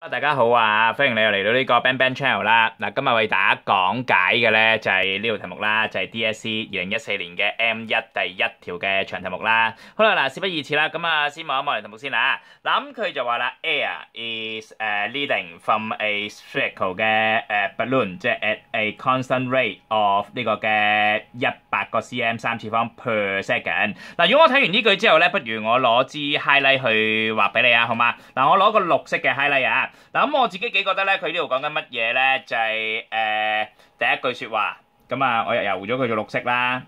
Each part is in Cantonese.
大家好啊！歡迎你又嚟到呢個 Bang Bang Channel 啦。嗱，今日為大家講解嘅咧就係呢條題目啦，就係 DSE 2014年嘅 M1第一條嘅長題目啦。好啦，嗱，事不宜遲啦，咁啊先望一望嚟題目先啦。嗱，咁佢就話啦 ，Air is leading from a spherical 嘅balloon， 即係 at a constant rate of 呢個嘅100個 cm 三次方 per second。嗱，如果我睇完呢句之後咧，不如我攞支 highlight 去畫俾你啊，好嘛？嗱，我攞個綠色嘅 highlight 啊。嗱，咁我自己幾覺得咧，佢呢度講緊乜嘢咧？就係第一句説話，咁啊，我又油咗佢做綠色啦。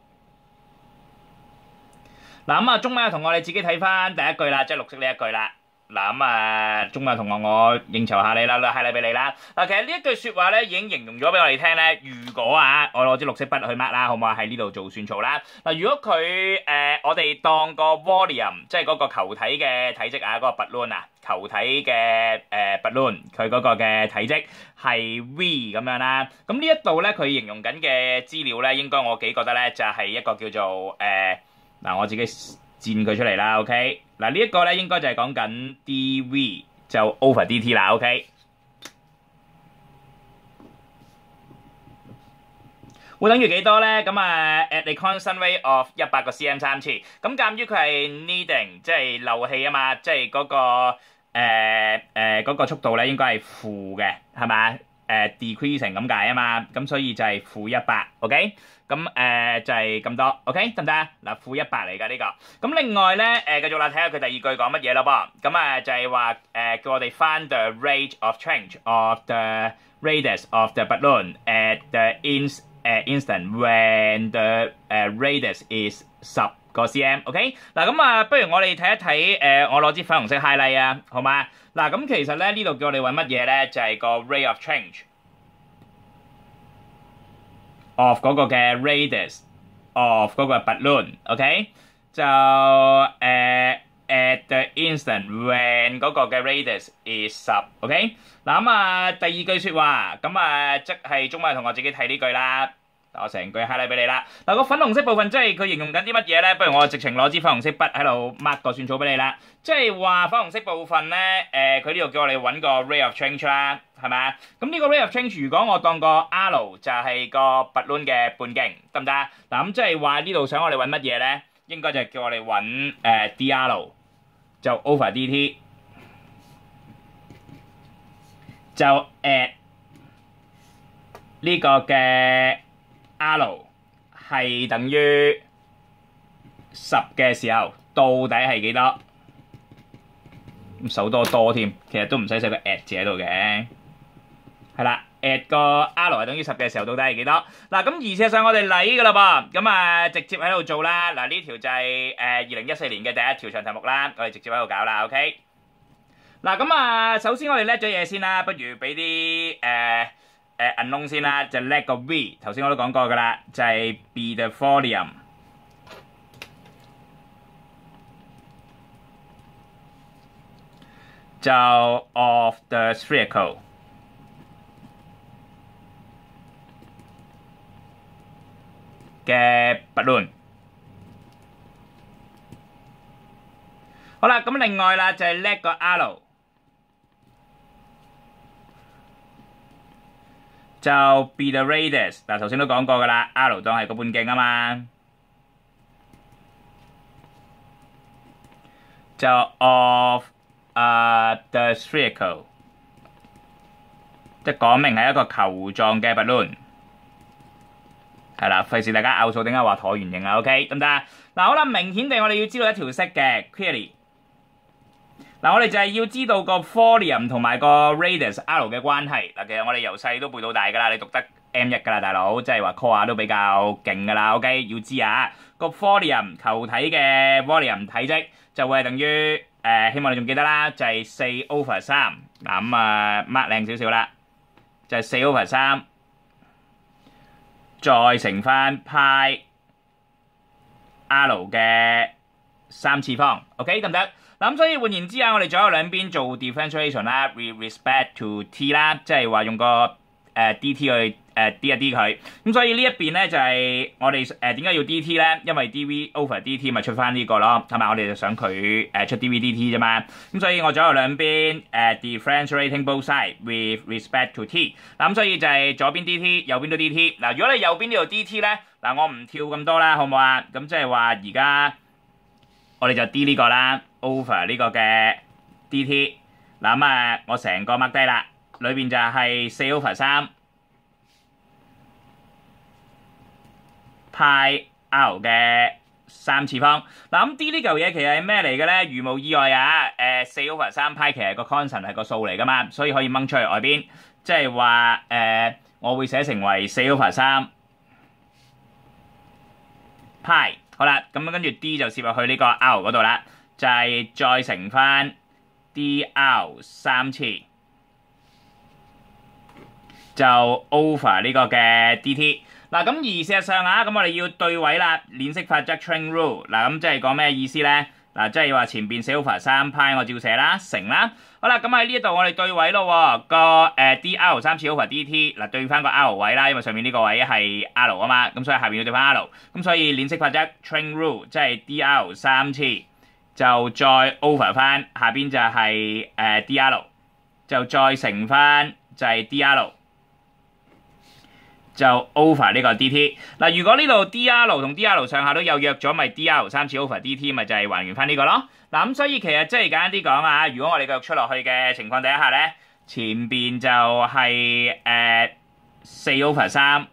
嗱，咁啊，中文嘅同學你自己睇翻第一句啦，即係綠色呢一句啦。嗱，咁啊，中文同學我應酬下你啦，highlight俾你啦。嗱，其實呢一句説話咧已經形容咗俾我哋聽咧。如果啊，我攞支綠色筆去 mark 啦，好唔好啊？喺呢度做算數啦。嗱，如果佢我哋當個 volume， 即係嗰個球體嘅體積啊，嗰個 balloon 啊，球體嘅balloon， 佢嗰個嘅體積係 V 咁樣啦。咁呢一度咧，佢形容緊嘅資料咧，應該我幾覺得咧就係一個叫做嗱，我自己佔佢出嚟啦 ，OK。嗱，呢一個咧應該就係講緊 dV 就 over dt 啦 ，OK。會等於幾多咧？咁啊 ，at a constant rate of 100個 cm 三次。咁鑑於佢係 needing， 即係漏氣啊嘛，即係嗰個嗰個速度咧應該係負嘅，係嘛？decreasing 咁解啊嘛，咁所以就係負100，OK。咁就係咁多 ，OK 得唔得啊？嗱，負100嚟㗎呢個。咁另外咧繼續啦，睇下佢第二句講乜嘢咯噃。咁啊就係話叫我哋 find the rate of change of the radius of the balloon at the instant when the radius is 10個 cm，OK。嗱，咁啊，不如我哋睇一睇我攞支粉紅色 highlight 啊，好嘛？嗱，咁其實咧呢度叫我哋揾乜嘢咧？就係個 rate of change of 嗰個嘅 radius of 嗰個 balloon，OK， 就at the instant when 嗰個嘅 radius is 10，OK。嗱，咁啊第二句説話，咁啊即係中文同學自己睇呢句啦。我成句 highlight 俾你啦。嗱，個粉紅色部分即係佢形容緊啲乜嘢咧？不如我直情攞支粉紅色筆喺度 mark 個算數俾你啦。即係話粉紅色部分咧，佢呢度叫我哋揾個 rate of change 啦，係咪啊？咁呢個 rate of change 如果我當個 R 就係個 balloon 嘅半徑，得唔得啊？嗱，咁即係話呢度想我哋揾乜嘢咧？應該就係叫我哋揾dR 就 over dt 就 at 呢個嘅R 係等於10嘅時候，到底係幾多？咁手多添，其實都唔使寫個 at 字喺度嘅。係啦 ，at 個 R 係等於10嘅時候，到底係幾多？嗱，咁而事實上我哋嚟㗎啦噃，咁啊直接喺度做啦。嗱，呢條就係2014年嘅第一條長題目啦，我哋直接喺度搞啦 ，OK。嗱，咁啊，首先我哋叻咗嘢先啦，不如俾啲unknown 先啦，就叻個 V， 頭先我都講過㗎啦，就係 be the volume 就 of the spherical 嘅 balloon。好啦，咁另外啦就係叻個 R。就 be the radius， 嗱頭先都講過㗎啦 ，R 當係個半徑啊嘛，就 of the spherical， 即係講明係一個球狀嘅 balloon， 係啦，費事大家拗數，點解話橢圓形啊 ？OK， 得唔得啊？嗱，好啦，明顯地我哋要知道一條式嘅 clearly。嗱，我哋就係要知道個 volume 同埋個 radius R 嘅關係。嗱，其實我哋由細都背到大㗎啦，你讀得 M1 㗎啦，大佬，即係話 core 都比較勁㗎啦。OK， 要知啊，個 volume 球體嘅 volume 體積就會係等於希望你仲記得啦，就係4 over 3。嗱，咁啊 mark 靚少少啦，就係4 over 3，再乘翻派 R 嘅3次方。OK， 得唔得？咁所以換言之啊，我哋左右兩邊做 differentiation 啦 ，with respect to t 啦，即係話用個 DT 去D 一 D 佢，咁所以呢一邊咧就係我哋點解要 DT 咧？因為 DV over DT 咪出翻呢個咯，係咪？我哋就想佢出 DV/DT 啫嘛，咁所以我左右兩邊differentiating both sides with respect to t， 嗱咁所以就係左邊 DT， 右邊都 DT。嗱，如果你右邊呢度 DT 咧，嗱我唔跳咁多啦，好唔好啊？咁即係話而家我哋就 D 呢個啦 ，over 呢個嘅 DT。嗱咁我成個 mark 低啦，裏邊就係4 over 3。派 R 嘅3次方，嗱咁 D 呢嚿嘢其實係咩嚟嘅咧？如無意外啊，4 over 3派其實個 constant 係個數嚟噶嘛，所以可以掹出去外邊，即係話我會寫成為4 over 3派，好啦，咁跟住 D 就攝入去呢個 R 嗰度啦，就係再乘翻 DR 3次，就 over 呢個嘅 DT。嗱咁而事實上咁我哋要對位啦，鏈式法則 chain rule。嗱咁即係講咩意思咧？嗱即係話前邊4 over 3派我照寫啦，乘啦。好啦，咁喺呢一度我哋對位咯喎，個DR 3次 over DT， 嗱對翻個 R 位啦，因為上面呢個位係 R 啊嘛，咁所以下邊要對翻 R。咁所以鏈式法則 chain rule 即係 DR 3次就再 over 翻，下邊就係DR， 就再乘翻就係 DR。就 over 呢個 DT。嗱，如果呢度 DR 同 DR 上下都有約咗，咪 DR 3次 over DT 咪就係還原翻呢個咯。嗱咁所以其實即係簡單啲講啊，如果我哋繼續出落去嘅情況底下咧，前邊就係4 over 3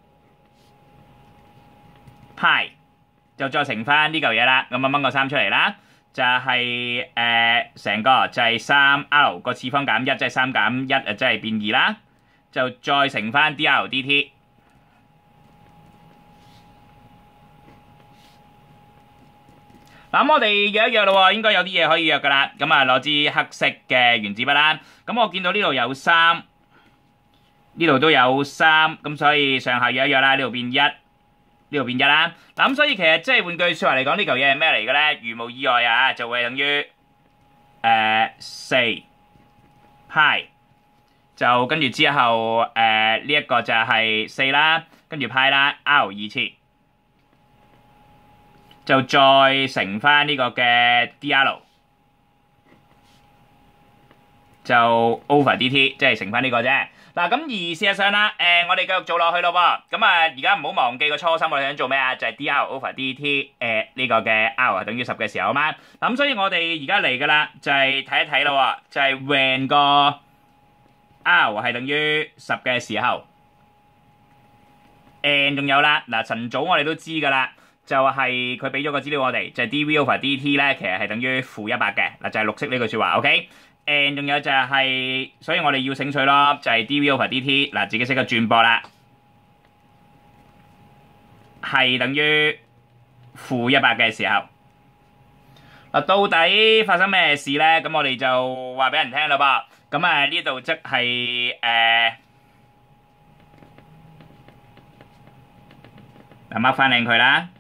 派，就再乘翻呢嚿嘢啦。咁掹個3出嚟啦，就係成個就係3R 個次方減1，即係3減1即係變2啦。就再乘翻 DR/DT。嗱咁我哋約一約咯喎，應該有啲嘢可以約噶啦。咁攞支黑色嘅原子筆啦。咁我見到呢度有3，呢度都有3，咁所以上下約一約啦。呢度變1，呢度變1啦。嗱咁所以其實即係換句説話嚟講，呢嚿嘢係咩嚟嘅咧？如無意外啊，就會等於4派。就跟住之後呢一個就係4啦，跟住派啦 R 2次，就再乘翻呢個嘅 DR， 就 over DT， 即係乘翻呢個啫。嗱咁而事實上啦，我哋繼續做落去咯喎。咁而家唔好忘記個初心，我哋想做咩啊？就係 DR over DT 呢個嘅 R 等於10嘅時候啊嘛。嗱咁所以我哋而家嚟噶啦，就係睇一睇咯喎，就係 when 個R 係等於10嘅時候 ，and 仲有啦，嗱晨早我哋都知噶啦，就係佢俾咗個資料我哋，就係 dV over dt 咧，其實係等於-100嘅，嗱就係綠色呢句説話 ，OK？and 仲有就係，所以我哋要醒水咯，就係 dV over dt， 嗱自己識得轉播啦，係等於-100嘅時候。嗱，到底發生咩事咧？咁我哋就話俾人聽啦噃。咁呢度即係mark 翻靚佢啦。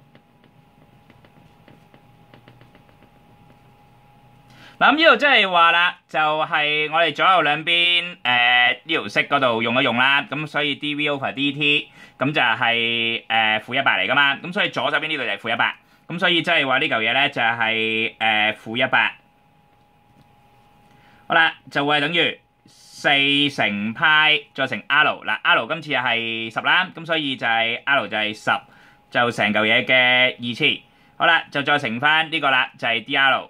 嗱咁呢度即係話啦，就係我哋左右兩邊呢條式嗰度用一用啦。咁所以 dV over dt 咁就係-100嚟噶嘛。咁所以左手邊呢度就係-100。咁所以即係話呢嚿嘢咧就係-100。好啦，就會係等於4乘派再乘 R， 嗱 R 今次係10啦，咁所以就係 R 就係10，就成嚿嘢嘅2次。好啦，就再乘翻呢個啦，就係 DR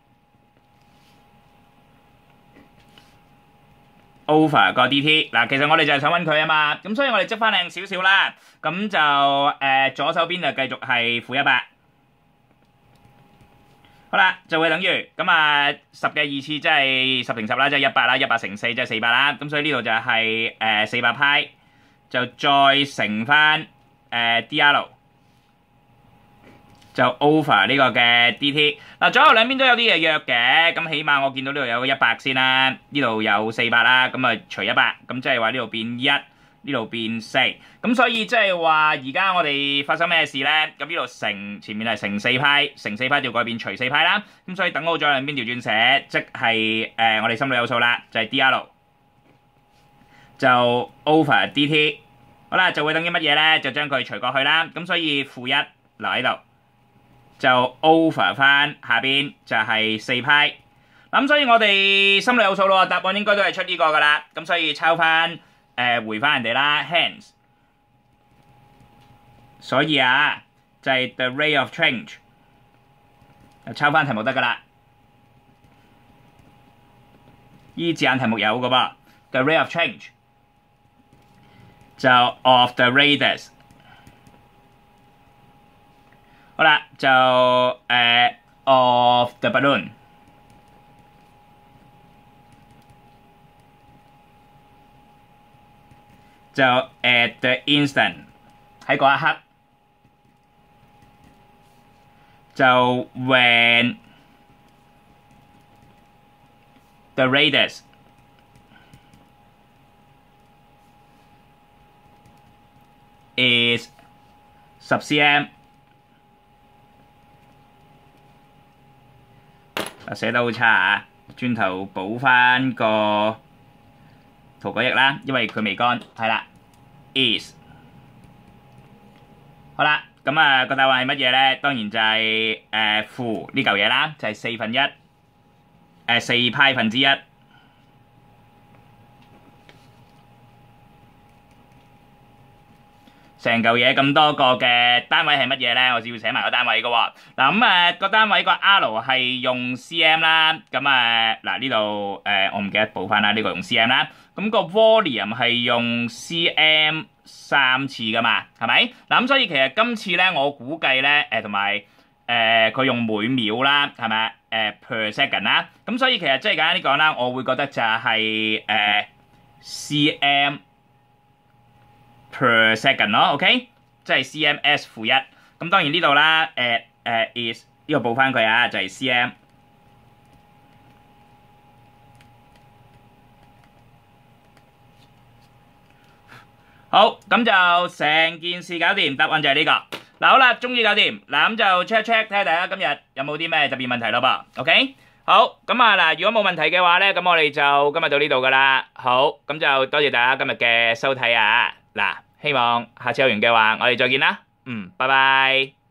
over 個 DT。嗱，其實我哋就係想揾佢啊嘛，咁所以我哋執翻靚少少啦，咁就左手邊就繼續係-100。好啦，就會等於咁10嘅2次即係10乘10啦，即係100啦，100乘4即係400啦。咁所以呢度就係400派，就再乘翻DR， 就 over 呢個嘅 DT。嗱，左右兩邊都有啲嘢約嘅，咁起碼我見到呢度有個100先啦，呢度有400啦，咁除100，咁即係話呢度變1。呢度變4，咁所以即係話而家我哋發生咩事咧？咁呢度乘前面係乘4派，乘4派調改變除4派啦。咁所以等好咗兩邊調轉寫，即係我哋心裏有數啦，就係 DR 就 over dt。好啦，就會等於乜嘢咧？就將佢除過去啦。咁所以負1留喺度，就 over 翻下邊就係4派。咁所以我哋心裏有數咯，答案應該都係出呢個噶啦。咁所以抄翻回翻人哋啦 ，hence。所以啊，就係 the rate of change， 抄翻題目得噶啦。依字眼題目有噶噃 ，the rate of change 就 of the radius。好啦，就of the balloon。就 at the instant 喺嗰一刻，就 when the radius is 10 cm， 寫得好差啊！轉頭補翻個塗改液啦，因為佢未乾，係啦 ，is 好啦，咁啊個答案係乜嘢咧？當然就係負呢嚿嘢啦，就係4派分之一。成嚿嘢咁多個嘅單位係乜嘢咧？我只要寫埋個單位嘅喎。嗱咁個單位個 R 係用 cm 啦。咁嗱呢度我唔記得補翻啦，呢個用 cm 啦。咁個 volume 係用 cm 3次噶嘛，係咪？嗱咁所以其實今次咧我估計咧同埋佢用每秒啦，係咪per second 啦。咁所以其實即係簡單啲講啦，我會覺得就係cm per second 咯 ，OK， 即係 cms-1。咁當然呢度啦，is 呢個補翻佢啊，就係 cm。好，咁就成件事搞掂，答案就係呢個。嗱好啦，終於搞掂。嗱咁就 check 睇下大家今日有冇啲咩特別問題咯噃 ，OK。好，咁嗱，如果冇問題嘅話咧，咁我哋就今日到呢度噶啦。好，咁就多謝大家今日嘅收睇啊。嗱，希望下次有緣嘅話，我哋再見啦。拜拜。